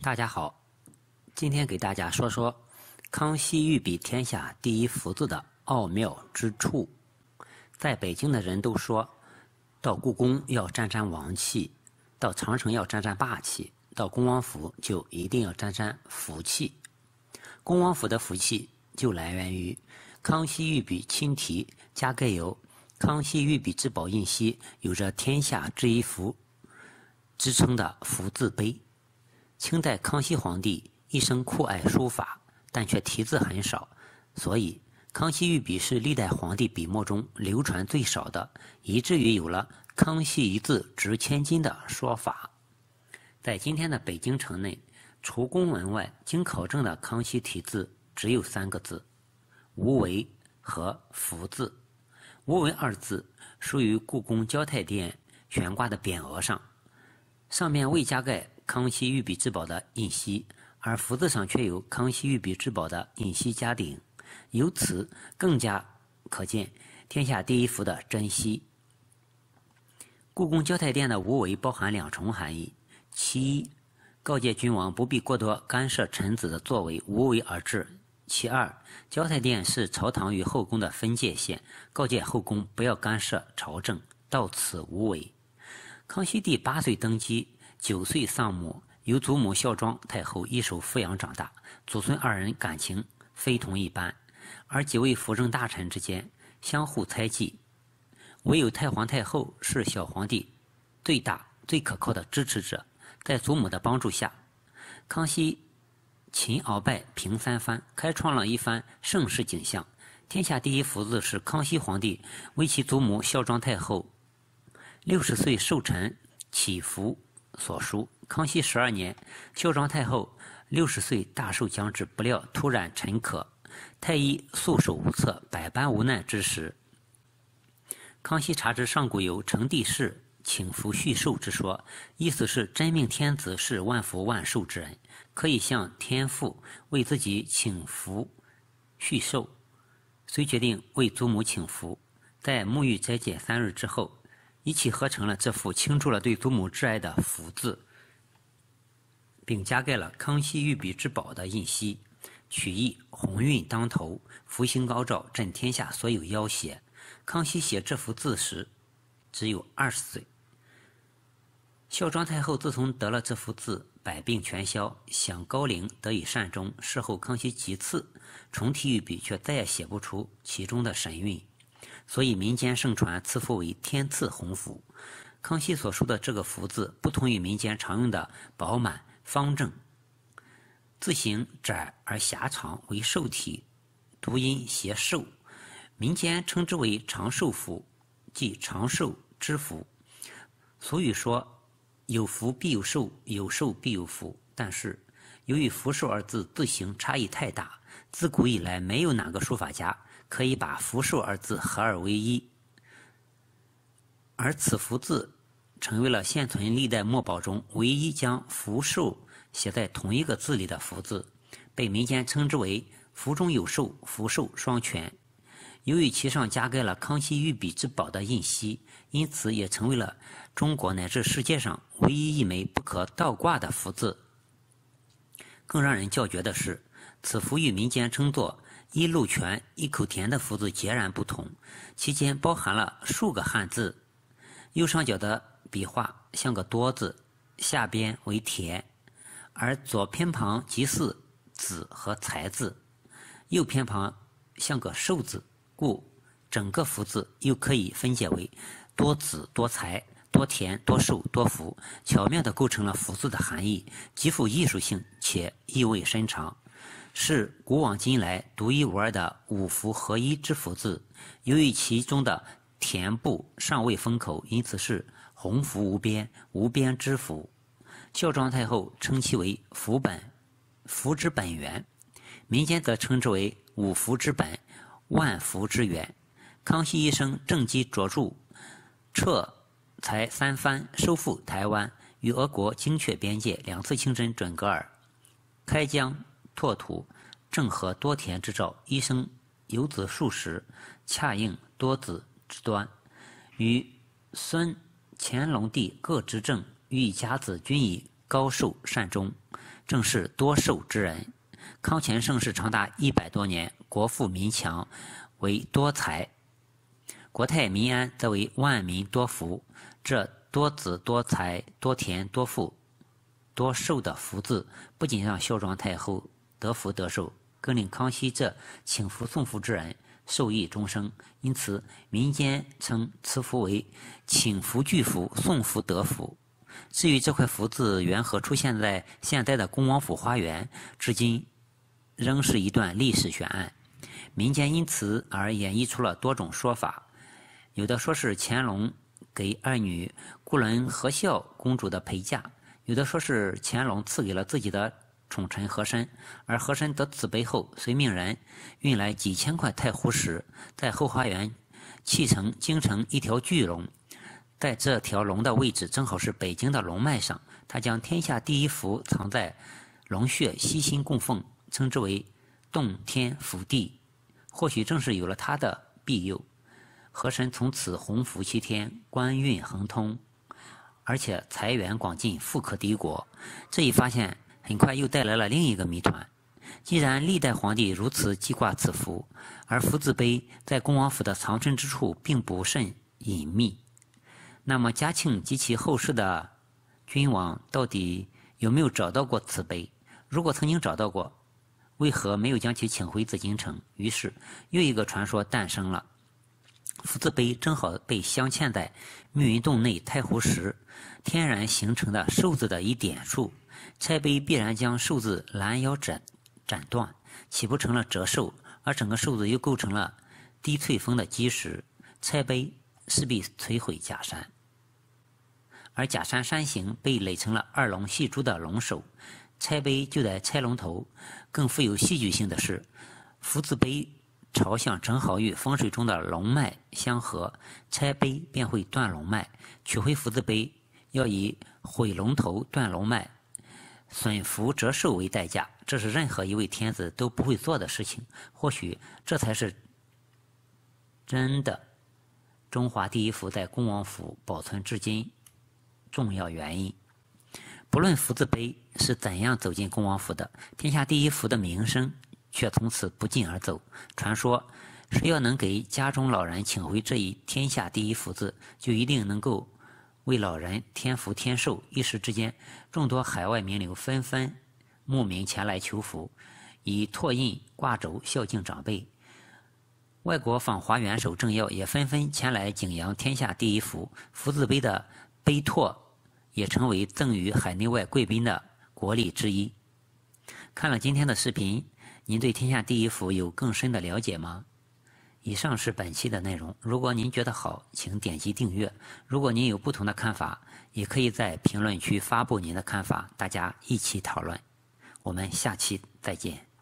大家好，今天给大家说说康熙御笔天下第一福字的奥妙之处。在北京的人都说，到故宫要沾沾王气，到长城要沾沾霸气，到恭王府就一定要沾沾福气。恭王府的福气就来源于康熙御笔亲题加盖有康熙御笔之宝印玺，有着天下之一福之称的福字碑。清代康熙皇帝一生酷爱书法，但却题字很少，所以康熙御笔是历代皇帝笔墨中流传最少的，以至于有了康熙一字值千金的说法。在今天的北京城内，除公文外，经考证的康熙题字只有3个字：无为和福字。无为2字属于故宫交泰殿悬挂的匾额上，上面未加盖康熙御笔之宝的印玺，而福字上却有康熙御笔之宝的印玺加顶，由此更加可见天下第一福的珍惜。故宫交泰殿的无为包含2重含义：其一，告诫君王不必过多干涉臣子的作为，无为而治；其二，交泰殿是朝堂与后宫的分界线，告诫后宫不要干涉朝政，到此无为。康熙帝8岁登基，9岁丧母，由祖母孝庄太后一手抚养长大，祖孙2人感情非同一般，而几位辅政大臣之间相互猜忌，唯有太皇太后是小皇帝最大最可靠的支持者。在祖母的帮助下，康熙勤鳌拜平3藩，开创了一番盛世景象。天下第一福字是康熙皇帝为其祖母孝庄太后60岁寿辰祈福所书。康熙12年，孝庄太后60岁大寿将至，不料突然沉渴，太医束手无策，百般无奈之时，康熙查知上古有成帝释请福续寿之说，意思是真命天子是万福万寿之人，可以向天父为自己请福续寿，遂决定为祖母请福。在沐浴斋戒3日之后，一气呵成了这幅倾注了对祖母挚爱的福字，并加盖了康熙御笔之宝的印玺，取意鸿运当头，福星高照，震天下所有妖邪。康熙写这幅字时只有20岁。孝庄太后自从得了这幅字，百病全消，享高龄，得以善终。事后康熙几次重提御笔，却再也写不出其中的神韵，所以民间盛传此符为天赐鸿福。康熙所书的这个福字不同于民间常用的饱满方正，字形窄而狭长，为寿体，读音谐寿，民间称之为长寿符，即长寿之福。俗语说有福必有寿，有寿必有福，但是由于福寿2字字形差异太大，自古以来没有哪个书法家可以把福寿2字合二为一，而此福字成为了现存历代墨宝中唯一将福寿写在同一个字里的福字，被民间称之为福中有寿，福寿双全。由于其上加盖了康熙御笔之宝的印玺，因此也成为了中国乃至世界上唯一一枚不可倒挂的福字。更让人叫绝的是，此福与民间称作一路泉一口甜的福字截然不同，其间包含了数个汉字，右上角的笔画像个多字，下边为田，而左偏旁即似子和财字，右偏旁像个寿字，故整个福字又可以分解为多子多财多田多寿多福，巧妙地构成了福字的含义，极富艺术性且意味深长，是古往今来独一无二的5福合一之福字。由于其中的田部尚未封口，因此是鸿福无边，无边之福。孝庄太后称其为福本，福之本源，民间则称之为5福之本，万福之源。康熙一生政绩卓著，撤裁3藩，收复台湾，与俄国精确边界，2次亲征准噶尔，开疆拓土，郑和多田之兆，一生有子数十，恰应多子之端。与孙乾隆帝各执政，与一家子均以高寿善终。 正是多寿之人。康乾盛世长达100多年，国富民强，为多财；国泰民安，则为万民多福。这多子多财多田多富多寿的福字，不仅让孝庄太后得福得寿，更令康熙这请福送福之人受益终生。因此民间称此福为请福聚福，送福得福。至于这块福字缘何出现在现在的恭王府花园，至今仍是一段历史悬案。民间因此而演绎出了多种说法，有的说是乾隆给二女固伦和孝公主的陪嫁，有的说是乾隆赐给了自己的宠臣和珅，而和珅得此碑后，遂命人运来几千块太湖石，在后花园砌成京城一条巨龙，在这条龙的位置正好是北京的龙脉上，他将天下第一福藏在龙穴，悉心供奉，称之为洞天福地。或许正是有了他的庇佑，和珅从此鸿福齐天，官运亨通，而且财源广进，富可敌国。这一发现很快又带来了另一个谜团，既然历代皇帝如此记挂此福，而福字碑在恭王府的藏身之处并不甚隐秘，那么嘉庆及其后世的君王到底有没有找到过此碑？如果曾经找到过，为何没有将其请回紫禁城？于是又一个传说诞生了。福字碑正好被镶嵌在密云洞内太湖石天然形成的寿字的一点处，拆碑必然将寿字拦腰斩断，岂不成了折寿？而整个寿字又构成了低翠峰的基石，拆碑势必摧毁假山，而假山山形被垒成了2龙戏珠的龙首，拆碑就得拆龙头。更富有戏剧性的是，福字碑朝向正好与风水中的龙脉相合，拆碑便会断龙脉。取回福字碑要以毁龙头断龙脉，损福折寿为代价，这是任何一位天子都不会做的事情。或许这才是真的中华第一福在恭王府保存至今重要原因。不论福字碑是怎样走进恭王府的，天下第一福的名声却从此不胫而走。传说谁要能给家中老人请回这一天下第一福字，就一定能够为老人添福添寿。一时之间，众多海外名流纷纷慕名前来求福，以拓印挂轴孝敬长辈。外国访华元首政要也纷纷前来景扬天下第一福。福字碑的碑拓也成为赠予海内外贵宾的国礼之一。看了今天的视频，您对天下第一福有更深的了解吗？以上是本期的内容，如果您觉得好，请点击订阅。如果您有不同的看法，也可以在评论区发布您的看法，大家一起讨论。我们下期再见。